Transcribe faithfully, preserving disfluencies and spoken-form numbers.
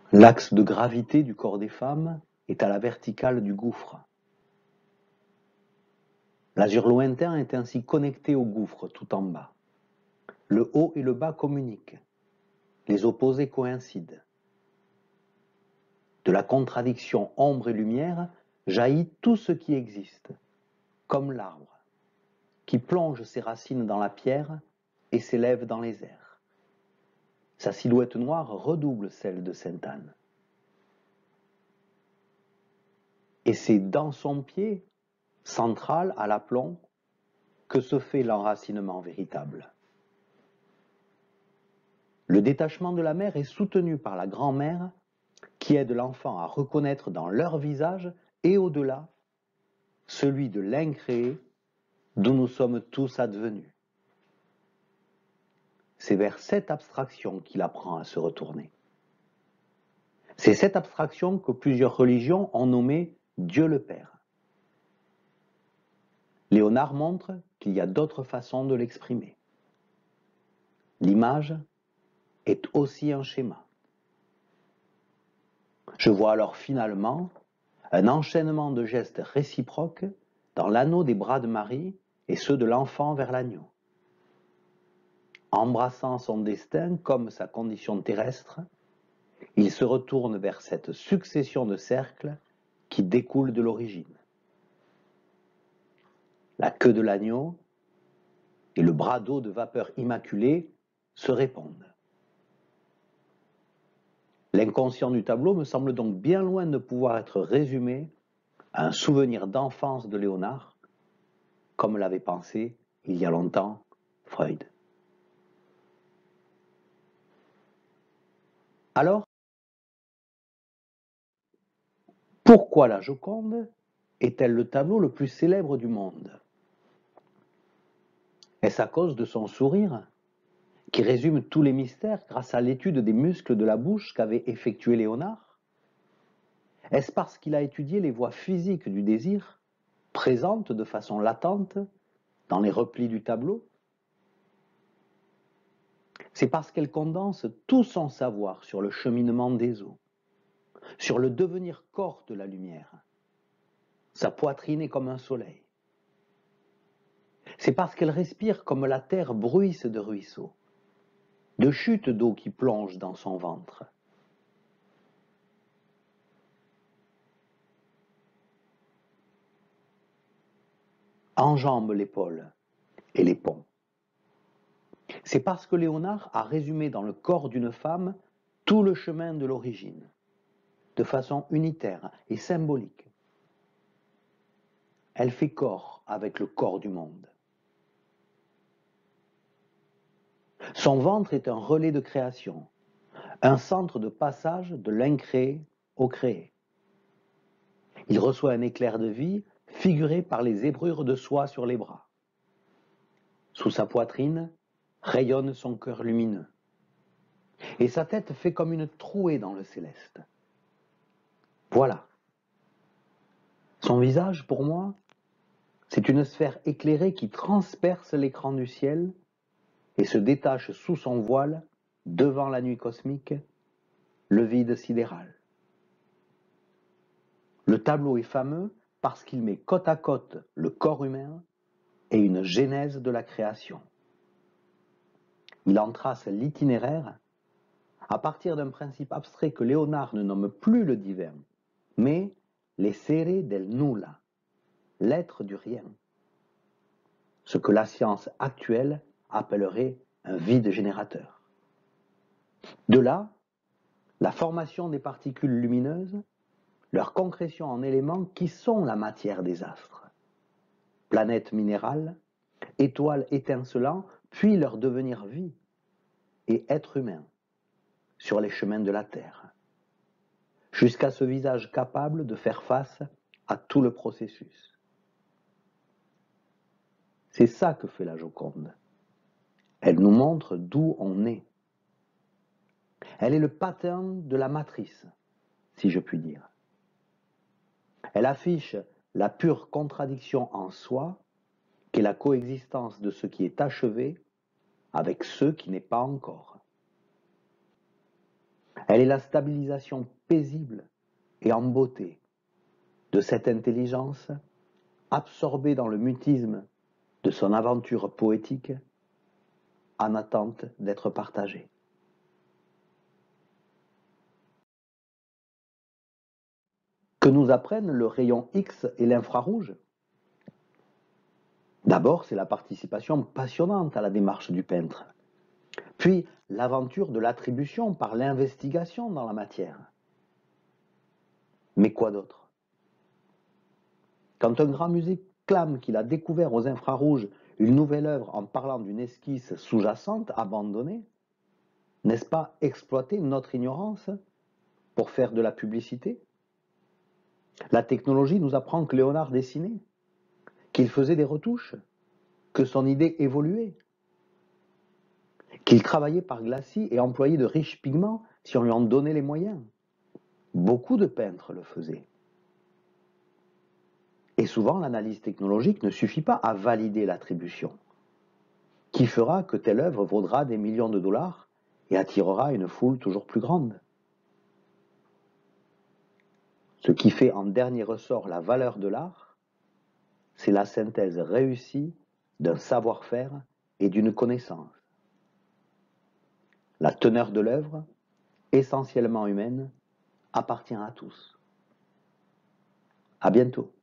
L'axe de gravité du corps des femmes est à la verticale du gouffre. L'azur lointain est ainsi connecté au gouffre tout en bas. Le haut et le bas communiquent. Les opposés coïncident. De la contradiction ombre et lumière jaillit tout ce qui existe, comme l'arbre, qui plonge ses racines dans la pierre et s'élève dans les airs. Sa silhouette noire redouble celle de Sainte-Anne. Et c'est dans son pied, central à l'aplomb, que se fait l'enracinement véritable. Le détachement de la mère est soutenu par la grand-mère qui aide l'enfant à reconnaître dans leur visage et au-delà celui de l'incréé d'où nous sommes tous advenus. C'est vers cette abstraction qu'il apprend à se retourner. C'est cette abstraction que plusieurs religions ont nommée Dieu le Père. Léonard montre qu'il y a d'autres façons de l'exprimer. L'image est aussi un schéma. Je vois alors finalement un enchaînement de gestes réciproques dans l'anneau des bras de Marie et ceux de l'enfant vers l'agneau. Embrassant son destin comme sa condition terrestre, il se retourne vers cette succession de cercles qui découle de l'origine. La queue de l'agneau et le bras d'eau de vapeur immaculée se répondent. L'inconscient du tableau me semble donc bien loin de pouvoir être résumé à un souvenir d'enfance de Léonard, comme l'avait pensé, il y a longtemps, Freud. Alors, pourquoi la Joconde est-elle le tableau le plus célèbre du monde? Est-ce à cause de son sourire, qui résume tous les mystères grâce à l'étude des muscles de la bouche qu'avait effectué Léonard? Est-ce parce qu'il a étudié les voies physiques du désir, présentes de façon latente dans les replis du tableau? C'est parce qu'elle condense tout son savoir sur le cheminement des eaux, sur le devenir corps de la lumière. Sa poitrine est comme un soleil. C'est parce qu'elle respire comme la terre bruisse de ruisseaux, de chutes d'eau qui plongent dans son ventre. Enjambe l'épaule et les ponts. C'est parce que Léonard a résumé dans le corps d'une femme tout le chemin de l'origine, de façon unitaire et symbolique. Elle fait corps avec le corps du monde. Son ventre est un relais de création, un centre de passage de l'incréé au créé. Il reçoit un éclair de vie figuré par les zébrures de soie sur les bras. Sous sa poitrine rayonne son cœur lumineux. Et sa tête fait comme une trouée dans le céleste. Voilà. Son visage, pour moi, c'est une sphère éclairée qui transperce l'écran du ciel et se détache sous son voile, devant la nuit cosmique, le vide sidéral. Le tableau est fameux parce qu'il met côte à côte le corps humain et une genèse de la création. Il en trace l'itinéraire à partir d'un principe abstrait que Léonard ne nomme plus le divin, mais l'essere del nulla, l'être du rien, ce que la science actuelle appellerait un vide générateur. De là, la formation des particules lumineuses, leur concrétion en éléments qui sont la matière des astres, planètes minérales, étoiles étincelant, puis leur devenir vie et être humain sur les chemins de la Terre, jusqu'à ce visage capable de faire face à tout le processus. C'est ça que fait la Joconde. Elle nous montre d'où on est. Elle est le pattern de la matrice, si je puis dire. Elle affiche la pure contradiction en soi, qu'est la coexistence de ce qui est achevé avec ce qui n'est pas encore. Elle est la stabilisation paisible et en beauté de cette intelligence absorbée dans le mutisme de son aventure poétique en attente d'être partagée. Que nous apprennent le rayon X et l'infrarouge? D'abord, c'est la participation passionnante à la démarche du peintre, puis l'aventure de l'attribution par l'investigation dans la matière. Mais quoi d'autre? Quand un grand musée clame qu'il a découvert aux infrarouges une nouvelle œuvre en parlant d'une esquisse sous-jacente, abandonnée, n'est-ce pas exploiter notre ignorance pour faire de la publicité? La technologie nous apprend que Léonard dessinait, qu'il faisait des retouches, que son idée évoluait, qu'il travaillait par glacis et employait de riches pigments si on lui en donnait les moyens. Beaucoup de peintres le faisaient. Et souvent, l'analyse technologique ne suffit pas à valider l'attribution, qui fera que telle œuvre vaudra des millions de dollars et attirera une foule toujours plus grande. Ce qui fait en dernier ressort la valeur de l'art, c'est la synthèse réussie d'un savoir-faire et d'une connaissance. La teneur de l'œuvre, essentiellement humaine, appartient à tous. À bientôt.